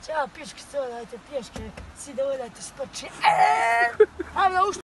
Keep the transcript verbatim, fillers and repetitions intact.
Ćao, piški, dajte pješke, svi da odajte s prči. A,